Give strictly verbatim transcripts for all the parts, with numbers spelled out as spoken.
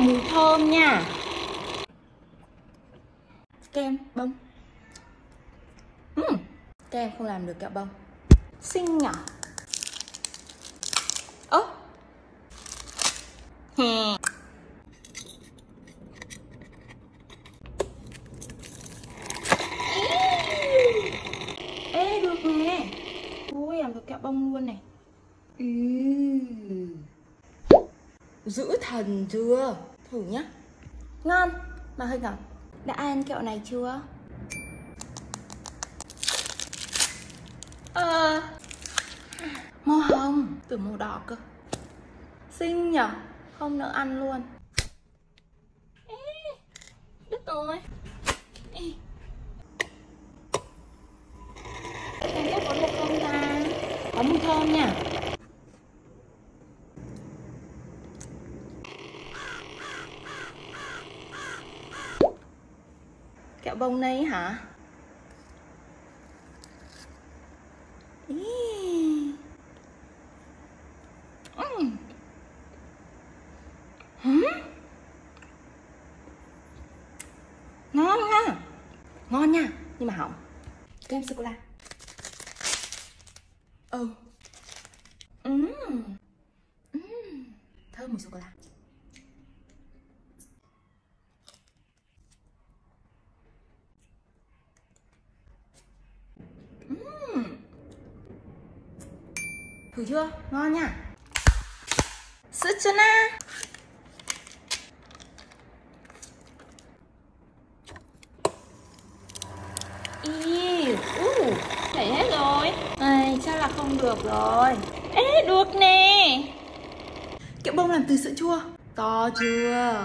mùi thơm nha. Kem bông. uhm, Kem không làm được kẹo bông. Xinh nhở. Ơ hmm. Ê, được nè. Ui, làm được kẹo bông luôn này. Ừ. Giữ thần chưa? Thử nhá. Ngon, mà hơi ngọt. Đã ăn kẹo này chưa? Ờ Màu hồng, tưởng màu đỏ cơ. Xinh nhở, không nỡ ăn luôn. Ê, đứt rồi. Ê, em biết có được không ta? Có mùi thơm nha. Kẹo bông này hả? Ý. Uhm. Hử? Ngon ha. Ngon nha, nhưng mà hỏng. Kem sô cô la. Ừ. Uhm. Uhm. Thơm mùi sô cô la. Uhm. Thử chưa? Ngon nha. Sữa chua na. Ý, uh, chảy hết rồi. Ai, chắc là không được rồi. Ê, được nè. Kẹo bông làm từ sữa chua. To chưa?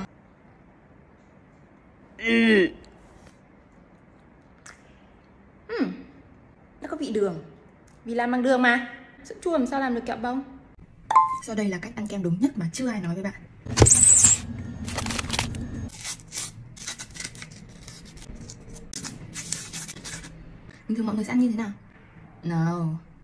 Ừ. uhm, Nó có vị đường. Vì làm bằng đường mà. Sữa chua làm sao làm được kẹo bông? Sau đây là cách ăn kem đúng nhất mà chưa ai nói với bạn. Bình thường mọi người sẽ ăn như thế nào? Nào,